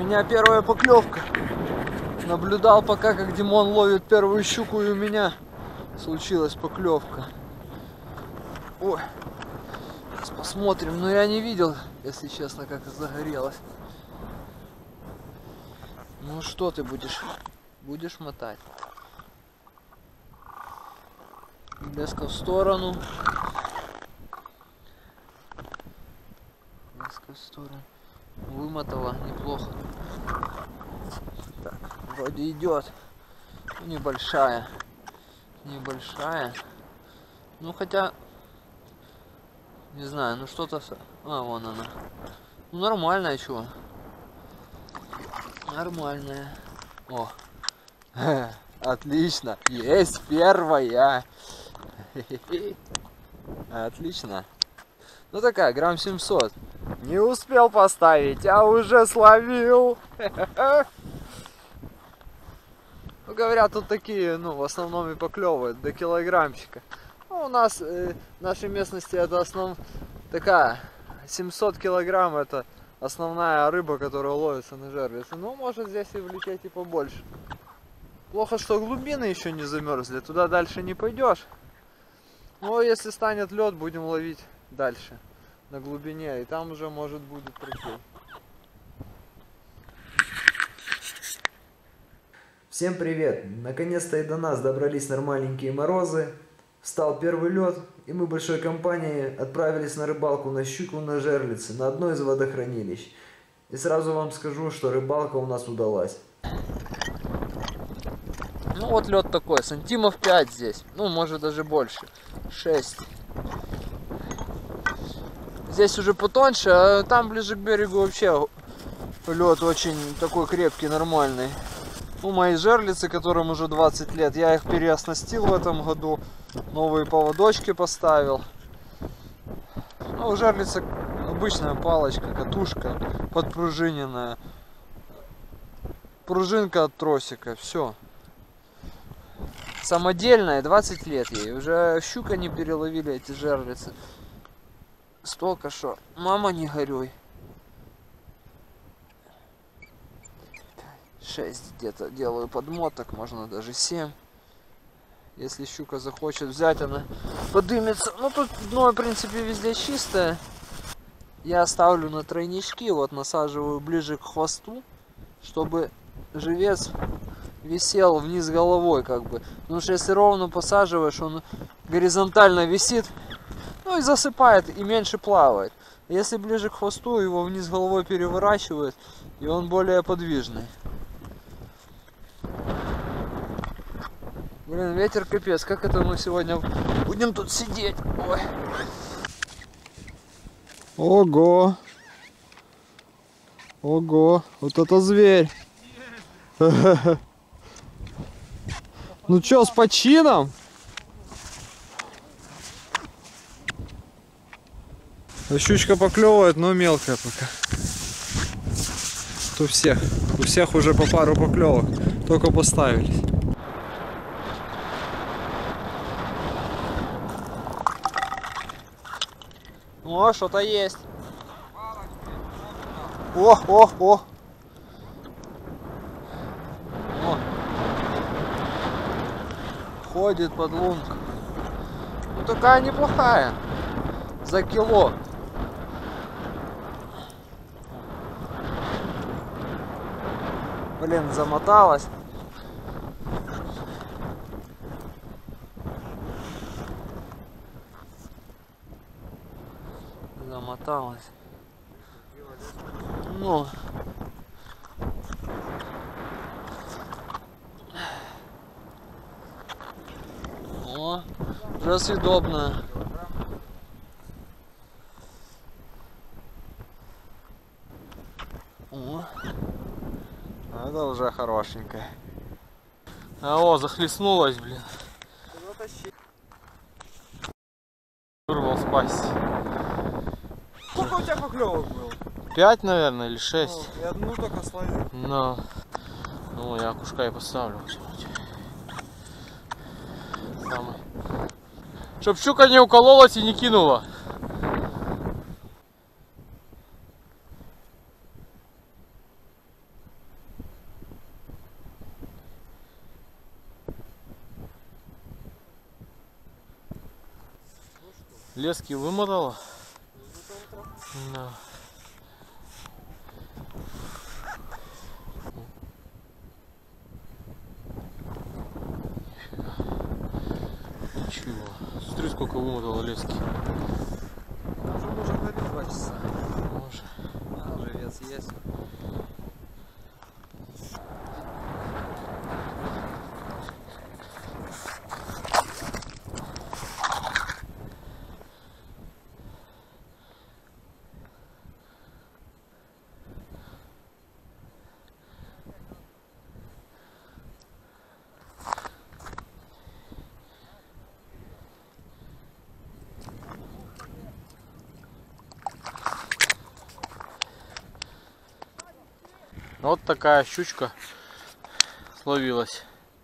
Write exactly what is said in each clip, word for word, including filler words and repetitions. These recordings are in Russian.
меня первая поклевка. Наблюдал пока, как Димон ловит первую щуку, и у меня случилась поклевка. Ой, сейчас посмотрим. Но я не видел, если честно, как загорелось. Ну что ты будешь? Будешь мотать? Леска в сторону. Леска в сторону. Вымотала неплохо. Так, вроде идет. Ну, небольшая. Небольшая. Ну хотя, не знаю, ну что-то... А, вон она. Ну нормальная, чего? Нормальная. О. Отлично. Есть первая. Отлично. Ну такая, грамм семьсот. Не успел поставить, а уже словил. Ну, говорят, тут такие, ну, в основном и поклевывают до килограммчика. Ну, у нас, э, в нашей местности, это основ... такая, семьсот килограмм, это основная рыба, которая ловится на жерлице. Ну, может здесь и влететь и побольше. Плохо, что глубины еще не замерзли, туда дальше не пойдешь. Но если станет лед, будем ловить дальше, на глубине, и там уже может будет проклей. Всем привет! Наконец-то и до нас добрались нормальненькие морозы. Встал первый лед, и мы большой компанией отправились на рыбалку на щуку на жерлице, на одно из водохранилищ. И сразу вам скажу, что рыбалка у нас удалась. Ну вот лед такой, сантимов пять здесь, ну может даже больше, шесть. Здесь уже потоньше, а там ближе к берегу вообще лед очень такой крепкий, нормальный. Ну, мои жерлицы, которым уже двадцать лет, я их переоснастил в этом году, новые поводочки поставил. Ну, у жерлицы обычная палочка, катушка подпружиненная, пружинка от тросика, все. Самодельная, двадцать лет ей, уже щука не переловили эти жерлицы. Столько что, мама не горюй. шесть где-то делаю подмоток, можно даже семь. Если щука захочет взять, она подымется. Ну тут дно, в принципе, везде чистое. Я ставлю на тройнички, вот насаживаю ближе к хвосту, чтобы живец висел вниз головой, как бы. Потому что если ровно посаживаешь, он горизонтально висит, ну и засыпает, и меньше плавает. Если ближе к хвосту, его вниз головой переворачивает, и он более подвижный. Блин, ветер капец, как это мы сегодня будем тут сидеть? Ой. Ого! Ого! Вот это зверь! Ну чё, с почином? Щучка поклевывает, но мелкая пока. У всех. У всех уже по пару поклевок. Только поставились. О, что-то есть. О, о, о. О. Ходит подлунка. Ну такая неплохая. За кило. Блин, замоталась. Замоталась. Ну. О, уже съедобная. О, это уже хорошенькая. А о, захлестнулась, блин. Вырвал в пасть. Сколько у тебя поклевок было? Пять, наверное, или шесть. О, я одну только словил. Но. Ну, я кушка и поставлю. Самый. Чтоб щука не укололась и не кинула. Лески вымотала? Да. Ничего. Смотри, сколько вымотала лески. Уже можно ходить два часа. Может. А, уже вес есть. Вот такая щучка словилась.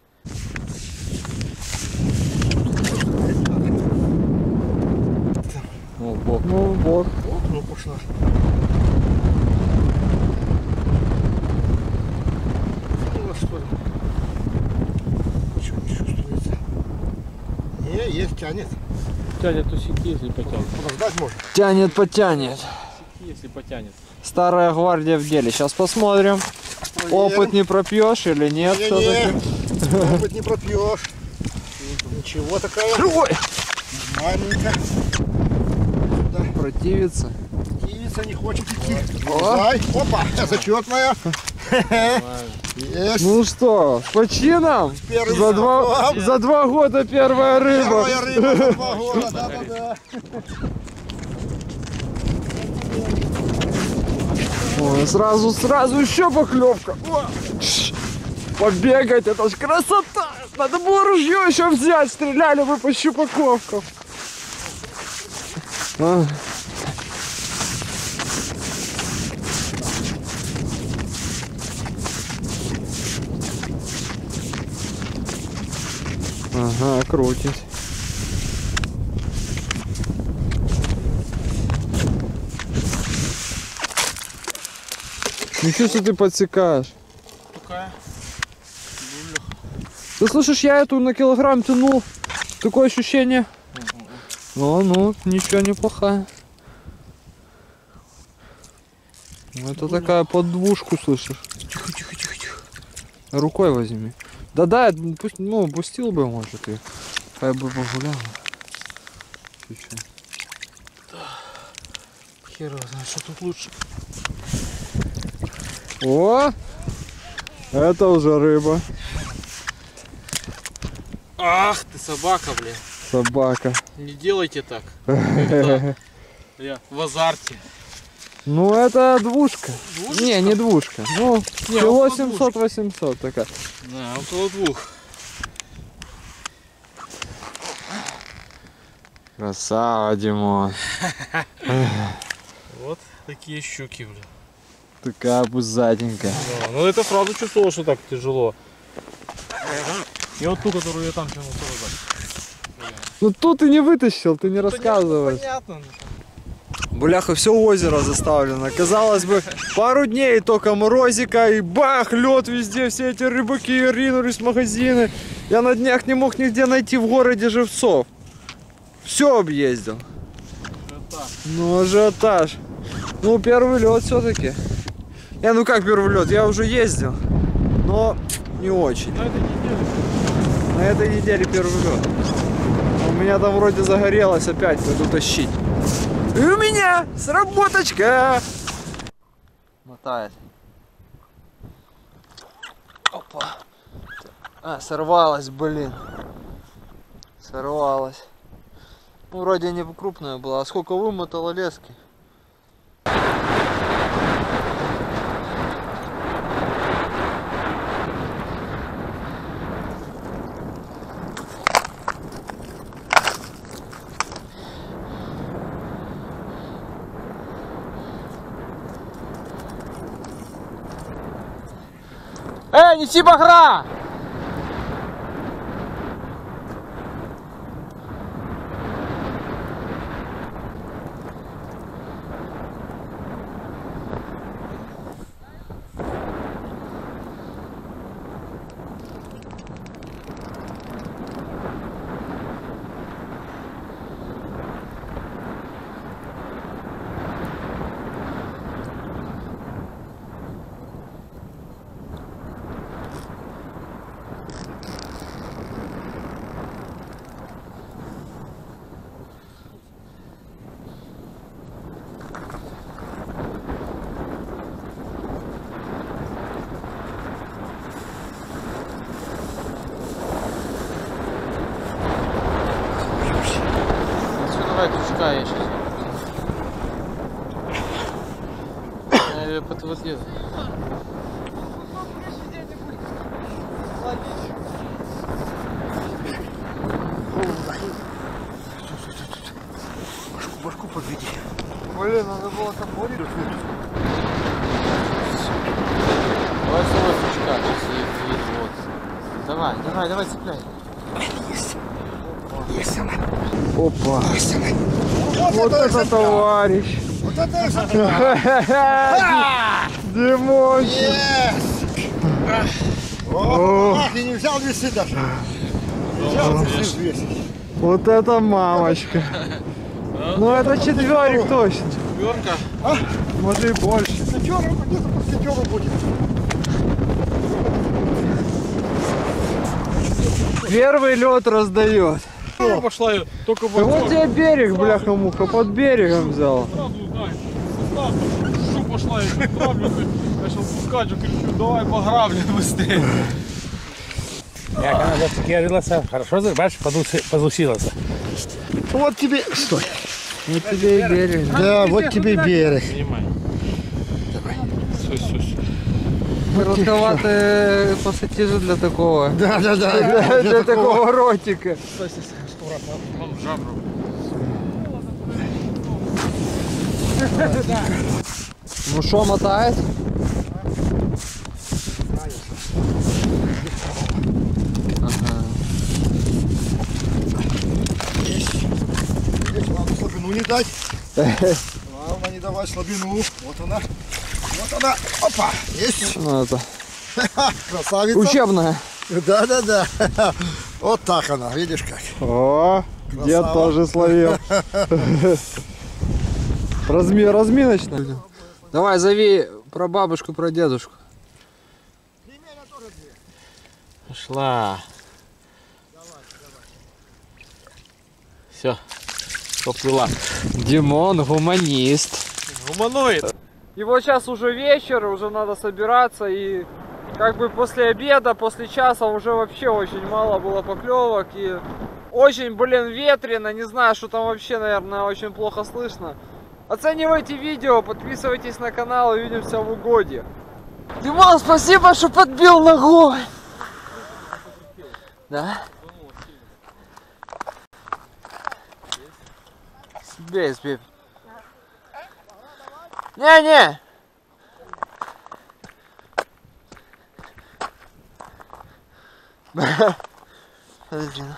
О, бок. Ну, вот. Ну, пошла. Ну, что ли? Ничего не чувствуется. Не, есть, тянет. Тянет усеки, если потянет. Подождать можно. Тянет, потянет. Усеки, если потянет. Старая гвардия в деле. Сейчас посмотрим. Опыт не пропьешь или нет все-таки? Опыт не пропьешь. Ничего такая. Ой! Маленькая. Противится. Птица не хочет идти. О! Ай, опа, зачетная. Есть. Ну что, с почином? Первый За два, закон. за два года первая рыба. Первая рыба за два года, да-да-да. Ой, сразу, сразу еще поклевка. О, тш, побегать, это ж красота. Надо было ружье еще взять, стреляли бы по щупаковкам. А. Ага, крутит. Ничего себе ты подсекаешь. Такая. Ты слышишь, я эту на килограмм тянул. Такое ощущение. Ну, ну, ничего, неплохая. Это такая под двушку, слышишь? Тихо, тихо, тихо, тихо. Рукой возьми. Да-да, пусть, ну, пустил бы, может, и хай бы погуляла. Чуть-чуть. Хер его знает, что тут лучше. О! Это уже рыба. Ах ты собака, блин. Собака. Не делайте так. Когда я в азарте. Ну, это двушка. Двушечка? Не, не двушка. Ну, Не, кило около семьсот-восемьсот такая. Да, около двух. Красава, Димон. Вот такие щуки, блин. Такая пузатенькая. Да, ну это сразу чувствовал, что так тяжело. И вот ту, которую я там тянул, тоже так. Ну тут ты не вытащил, ты не рассказываешь. Понятно. Бляха, все озеро заставлено. Казалось бы, пару дней только морозика и бах, лед везде, все эти рыбаки ринулись в магазины. Я на днях не мог нигде найти в городе живцов. Все объездил. Ажиотаж. Ну, ажиотаж. Ну, первый лед все-таки. Я, ну как первый лед? Я уже ездил, но не очень. На этой неделе. На этой неделе первый лед. У меня там вроде загорелось, опять пойду тащить. И у меня сработочка. Мотает. Опа. А, сорвалась, блин. Сорвалась. Ну, вроде не крупная была. А сколько вымотала лески? Эй, неси багра! Давай крючка я сейчас. Я под вот лезу. Башку, башку подведи. Блин, надо было топорик. Давай свой крючка, сейчас я вижу, вот. Давай, давай, давай, цепляй. Есть. Есть она. Опа. Есть она. Вот это товарищ. Вот это экземпляр. Димон. Ох, и не взял весы даже. Не взял весы весить. Вот это мамочка. Ну это четверик точно. Четверка. Может и больше. Пятерка, где-то под пятерку будет. Первый лед раздает. Пошла я только Да вот тебе берег, бляха-муха, под берегом взял. Сразу, да, что пошла, я граблю, начал пускать, я кричу, давай пограблю быстрее. Як она заскерилася, хорошо, бачиш, позусилася. Вот тебе, стой. Вот тебе и берег. Да, вот тебе и берег. Снимай. Давай. Стой, стой, стой. Коротковатые пассатижи для такого. Да, да, да. Для, для такого ротика. Вон жабру. Ну что, мотает? Здесь главное слабину не дать. Главное не давать слабину. Вот она. Вот она. Опа. Есть. Ну это Красавица. учебная. Да, да, да. Вот так она. Видишь как. О, дед Красава. тоже словил. Разми, разминочная. Давай, зови про бабушку, про дедушку. Пошла. Все, поплыла. Димон гуманист. Гуманоид. И вот сейчас уже вечер, уже надо собираться, и как бы после обеда, после часа уже вообще очень мало было поклевок, и очень, блин, ветрено, не знаю, что там вообще, наверное, очень плохо слышно. Оценивайте видео, подписывайтесь на канал, увидимся в угодье. Димон, спасибо, что подбил ногой. Да? Себе, себе. Не-не! Подожди, ну.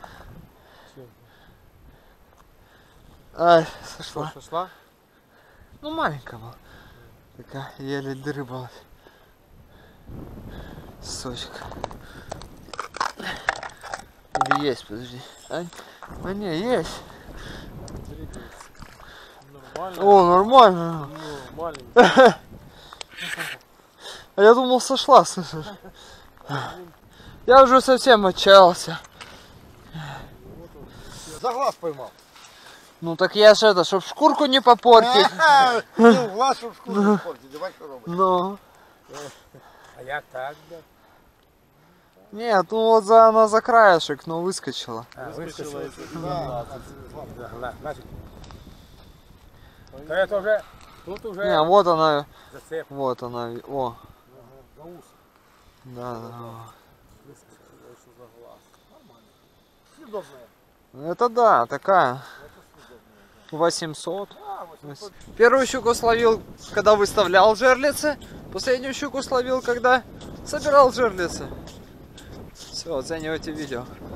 Ай, сошла. Сошла? Ну, маленькая была. Такая, еле дорыбалась. Сочка. Или есть, подожди. А, а не, есть. Нормально. О, нормально. Ну, маленький. А я думал, сошла, слышишь? Я уже совсем отчаялся. За глаз поймал. Ну так я ж это, чтоб шкурку не попортить. Ну, глаз, чтобы шкуру не портить. Давай что робить. Ну. А як так, да? Нет, ну вот за, она за краешек, но выскочила. А, Выскочила выскочила. еще. Да. Да, на, значит. То это уже, тут уже Не, вот она, зацеп. вот она, о. За ус. Да, да. Съедобная. Это да, такая. восемьсот. Первую щуку словил, когда выставлял жерлицы. Последнюю щуку словил, когда собирал жерлицы. Все, оценивайте видео.